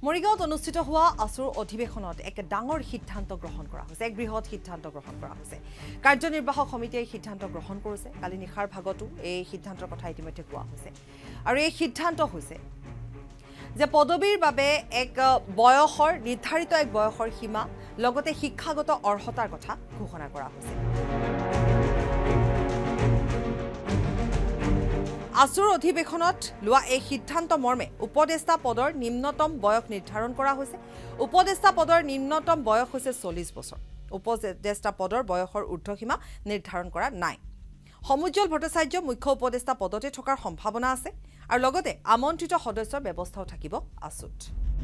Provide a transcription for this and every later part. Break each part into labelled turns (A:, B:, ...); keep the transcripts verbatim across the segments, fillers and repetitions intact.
A: মৰিগাঁৱত অনুষ্ঠিত হোৱা আসুৰ অধিৱেশনত এক ডাঙৰ সিদ্ধান্ত গ্ৰহণ কৰা হৈছে এক বৃহৎ সিদ্ধান্ত গ্ৰহণ কৰা হৈছে কাৰ্যনিৰ্বাহক সমিতিয়ে এই সিদ্ধান্ত গ্ৰহণ কৰিছে কালি নিশাৰ ভাগতো এই সিদ্ধান্তৰ কথা ইতিমধ্যে কোৱা হৈছে আৰু এই সিদ্ধান্ত হৈছে যে পদবীৰ বাবে এক বয়সৰ নিৰ্ধাৰিত এক বয়সৰ সীমা লগতে শিক্ষাগত অৰ্হতাৰ কথা ঘোষণা কৰা হৈছে আসুৰ অধিৱেশনত লোৱা এই সিদ্ধান্ত মৰ্মে উপদেষ্টা পদৰ নিম্নতম বয়স নিৰ্ধাৰণ কৰা হৈছে উপদেষ্টা পদৰ নিম্নতম বয়স হৈছে চল্লিছ বছৰ উপদেষ্টা পদৰ বয়সৰ ঊৰ্ধ্বসীমা নিৰ্ধাৰণ কৰা নাই সমুজ্জ্বল ভট্টাচাৰ্য মুখ্য উপদেষ্টা পদতে থকাৰ সম্ভাৱনা আছে আৰু লগতে আমন্ত্ৰিত সদস্যৰ ব্যৱস্থাও থাকিব আসুত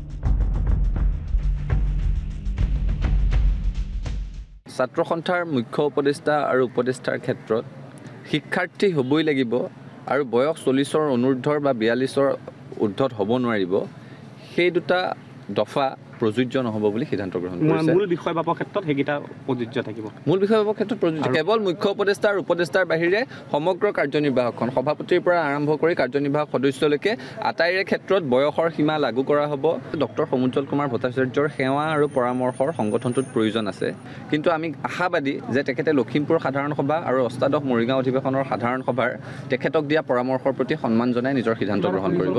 B: ছাত্ৰ সন্থাৰ মুখ্য উপদেষ্টা আৰু উপদেষ্টাৰ ক্ষেত্ৰত শিক্ষাৰ্থী হ'বই লাগিব আৰু বয়স চল্লিছৰ অনুৰ্ধৰ বা বিয়াল্লিছৰ ঊৰ্ধত হ'ব নোৱাৰিব সেই দুটা দফা প্ৰযোজ্য নহ'ব বুলি সিদ্ধান্ত গ্ৰহণ কৰিছে
C: মূল বিষয়বাবৰ ক্ষেত্ৰত সেইকেইটা প্ৰযোজ্য থাকিব
B: মূল বিষয়বাবৰ ক্ষেত্ৰত প্ৰযোজ্য কেৱল মুখ্য উপদেষ্টা আৰু উপদেষ্টাৰ বাহিৰে সমগ্ৰ কাৰ্যনিৰ্বাহকখন সভাপতিৰ পৰা আৰম্ভ কৰি কাৰ্যনিৰ্বাহক সদস্যলৈকে আটাইৰে ক্ষেত্ৰত বয়সৰ সীমা লাগু কৰা হ'ব ডক্টৰ সমুজ্জ্বল কুমাৰ ভট্টাচাৰ্যৰ সেৱা আৰু পৰামৰ্শৰ সংগঠনটোত প্ৰয়োজন আছে কিন্তু আমি আশাবাদী যে তেখেতে লখিমপুৰ সাধাৰণ সভা আৰু অষ্টাদশ মৰিগাঁও অধিৱেশনৰ সাধাৰণ সভাৰ তেখেতক দিয়া পৰামৰ্শৰ প্ৰতি সন্মান জনাই নিজৰ সিদ্ধান্ত গ্ৰহণ কৰিব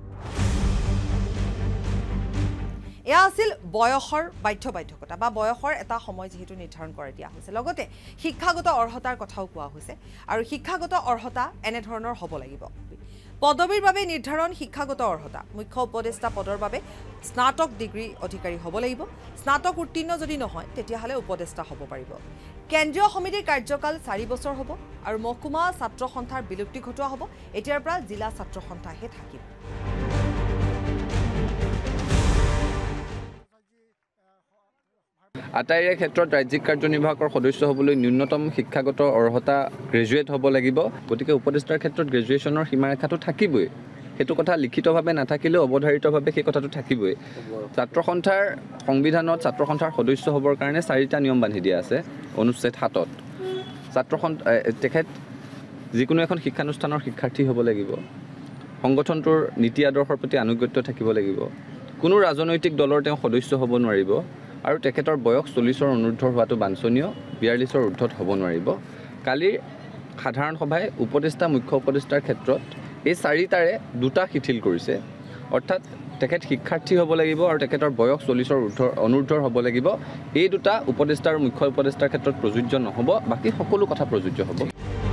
A: এয়া আছিল বয়সৰ বাধ্য বাধ্যকতা বা বয়সৰ এটা সময় যেহেতু নিৰ্ধাৰণ কৰা দিয়া হৈছে লগতে শিক্ষাগত অৰ্হতাৰ কথাও কোৱা হৈছে আৰু শিক্ষাগত অৰ্হতা এনেধৰণৰ হ'ব লাগিব পদবীৰ বাবে নিৰ্ধাৰণ শিক্ষাগত অৰ্হতা মুখ্য উপদেষ্টা পদৰ বাবে স্নাতক ডিগ্ৰী অধিকাৰী হ'ব লাগিব স্নাতক উত্তীৰ্ণ যদি নহয় তেতিয়াহ'লে উপদেষ্টা হ'ব পাৰিব কেন্দ্ৰীয় সমিতিৰ কাৰ্যকাল চাৰি বছৰ হ'ব আৰু মহকুমা ছাত্ৰ সন্থাৰ বিলুপ্তি ঘটোৱা হ'ব এতিয়াৰ পৰা জিলা ছাত্ৰ সন্থাহে থাকিব
B: আটাইৰে ক্ষেত্ৰত ৰাজ্যিক কাৰ্যনিৰ্বাহকৰ সদস্য হ'বলৈ ন্যূনতম শিক্ষাগত অৰ্হতা গ্ৰেজুৱেট হ'ব লাগিব গতিকে উপদেষ্টাৰ ক্ষেত্ৰত গ্ৰেজুৱেশ্যনৰ সীমাৰেখাটো থাকিবই সেইটো কথা লিখিতভাৱে নাথাকিলেও অৱধাৰিতভাৱে সেই কথাটো থাকিবই ছাত্ৰ সন্থাৰ সংবিধানত ছাত্ৰ সন্থাৰ সদস্য হ'বৰ কাৰণে চাৰিটা নিয়ম বান্ধি দিয়া আছে অনুচ্ছেদ সাতত ছাত্ৰ সন্থা তেখেত যিকোনো এখন শিক্ষানুষ্ঠানৰ শিক্ষাৰ্থী হ'ব লাগিব সংগঠনটোৰ নীতি আদৰ্শৰ প্ৰতি আনুগত্য থাকিব লাগিব কোনো ৰাজনৈতিক দলৰ তেওঁ সদস্য হ'ব নোৱাৰিব আৰু তেখেতৰ বয়স চল্লিছৰ অনুৰ্ধৰ হোৱাটো বাঞ্ছনীয় বিয়াল্লিছৰ ঊৰ্ধত হ'ব নোৱাৰিব কালিৰ সাধাৰণ সভাই উপদেষ্টা মুখ্য উপদেষ্টাৰ ক্ষেত্ৰত এই চাৰিটাৰে দুটা শিথিল কৰিছে অৰ্থাৎ তেখেত শিক্ষাৰ্থী হ'ব লাগিব আৰু তেখেতৰ বয়স চল্লিছৰ ঊৰ্ধৰ অনুৰ্ধৰ হ'ব লাগিব এই দুটা উপদেষ্টা আৰু মুখ্য উপদেষ্টাৰ ক্ষেত্ৰত প্ৰযোজ্য নহ'ব বাকী সকলো কথা প্ৰযোজ্য হ'ব